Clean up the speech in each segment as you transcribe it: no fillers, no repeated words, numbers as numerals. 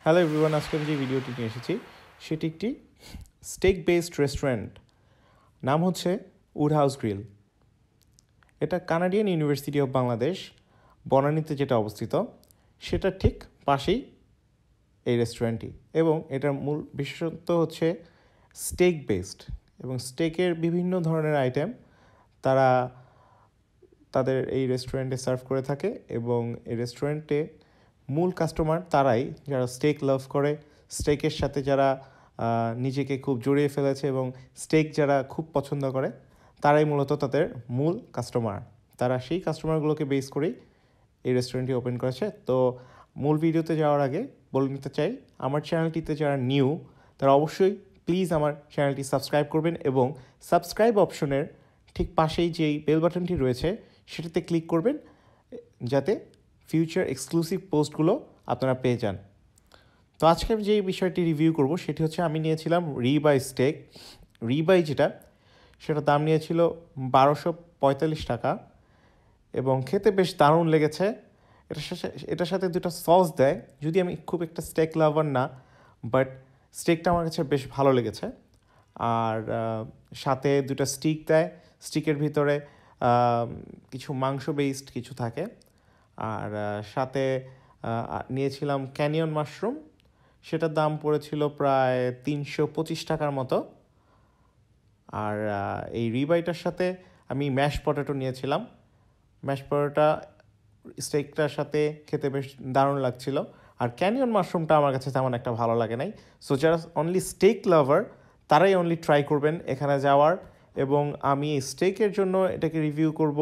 Hello everyone, আজকে আমি যে ভিডিওটি নিয়ে এসেছি সেটি একটি স্টেক বেসড রেস্টুরেন্ট। নাম হচ্ছে উড হাউস গ্রিল। এটা কানাডিয়ান ইউনিভার্সিটি অফ বাংলাদেশ বনানীতে যেটা অবস্থিত সেটা ঠিক পাশেই এই রেস্টুরেন্টটি, এবং এটার মূল বিশেষত্ব হচ্ছে স্টেক বেসড, এবং স্টেকের বিভিন্ন ধরনের আইটেম তারা তাদের এই রেস্টুরেন্টে সার্ভ করে থাকে। এবং এই রেস্টুরেন্টে মূল কাস্টমার তারাই যারা স্টেক লাভ করে, স্টেকের সাথে যারা নিজেকে খুব জড়িয়ে ফেলেছে এবং স্টেক যারা খুব পছন্দ করে, তারাই মূলত তাদের মূল কাস্টমার। তারা সেই কাস্টমারগুলোকে বেস করেই এই রেস্টুরেন্টটি ওপেন করেছে। তো মূল ভিডিওতে যাওয়ার আগে বলে নিতে চাই, আমার চ্যানেলটিতে যারা নিউ তারা অবশ্যই প্লিজ আমার চ্যানেলটি সাবস্ক্রাইব করবেন, এবং সাবস্ক্রাইব অপশনের ঠিক পাশেই যেই বেল বাটনটি রয়েছে সেটাতে ক্লিক করবেন, যাতে ফিউচার এক্সক্লুসিভ পোস্টগুলো আপনারা পেয়ে যান। তো আজকে আমি যে বিষয়টি রিভিউ করব সেটি হচ্ছে, আমি নিয়েছিলাম রিবাই স্টেক। রিবাই যেটা, সেটার দাম নিয়েছিল 1245 টাকা, এবং খেতে বেশ দারুণ লেগেছে। এটার সাথে দুটো সস দেয়। যদি আমি খুব একটা স্টেক লাভার না, বাট স্টেকটা আমার কাছে বেশ ভালো লেগেছে। আর সাথে দুটো স্টিক দেয়, স্টিকের ভিতরে কিছু মাংস বেসড কিছু থাকে। আর সাথে নিয়েছিলাম ক্যানিয়ন মাশরুম, সেটার দাম পড়েছিল প্রায় 325 টাকার মতো। আর এই রিবাইটার সাথে আমি ম্যাশ পটেটো নিয়েছিলাম। ম্যাশ পটেটোটা স্টেকটার সাথে খেতে বেশ দারুণ লাগছিল। আর ক্যানিয়ন মাশরুমটা আমার কাছে তেমন একটা ভালো লাগে নাই। সো যারা অনলি স্টেক লাভার তারাই অনলি ট্রাই করবেন এখানে যাওয়ার। এবং আমি স্টেকের জন্য এটাকে রিভিউ করব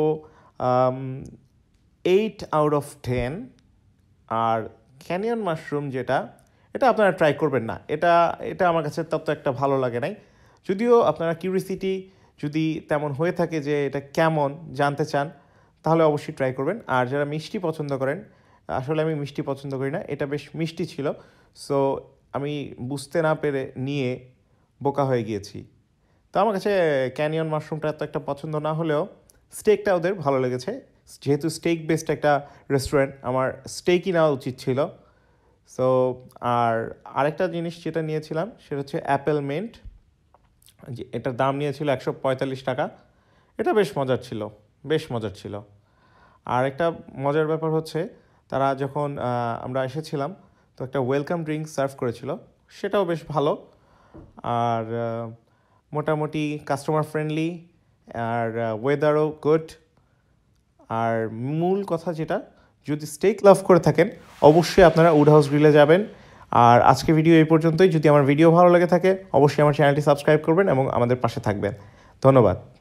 8/10। আর ক্যানিয়ন মাশরুম যেটা, এটা আপনারা ট্রাই করবেন না, এটা আমার কাছে তত একটা ভালো লাগে নাই। যদিও আপনারা কিউরিসিটি যদি তেমন হয়ে থাকে যে এটা কেমন জানতে চান, তাহলে অবশ্যই ট্রাই করবেন। আর যারা মিষ্টি পছন্দ করেন, আসলে আমি মিষ্টি পছন্দ করি না, এটা বেশ মিষ্টি ছিল। সো আমি বুঝতে না পেরে নিয়ে বোকা হয়ে গিয়েছি। তো আমার কাছে ক্যানিয়ন মাশরুমটা এত একটা পছন্দ না হলেও স্টেকটা ওদের ভালো লেগেছে। যেহেতু স্টেক বেসড একটা রেস্টুরেন্ট, আমার স্টেকই নেওয়া উচিত ছিল। সো আর আরেকটা জিনিস যেটা নিয়েছিলাম সেটা হচ্ছে অ্যাপেল মিন্ট। এটার দাম নিয়েছিল 145 টাকা। এটা বেশ মজার ছিল। আর একটা মজার ব্যাপার হচ্ছে, তারা যখন আমরা এসেছিলাম তো একটা ওয়েলকাম ড্রিঙ্ক সার্ভ করেছিল, সেটাও বেশ ভালো। আর মোটামুটি কাস্টমার ফ্রেন্ডলি, আর ওয়েদারও গুড। আর মূল কথা যেটা, যদি স্টেক লাভ করে থাকেন অবশ্যই আপনারা উড হাউস গ্রিলে যাবেন। আর আজকে ভিডিও এই পর্যন্তই। যদি আমার ভিডিও ভালো লেগে থাকে অবশ্যই আমার চ্যানেলটি সাবস্ক্রাইব করবেন এবং আমাদের পাশে থাকবেন। ধন্যবাদ।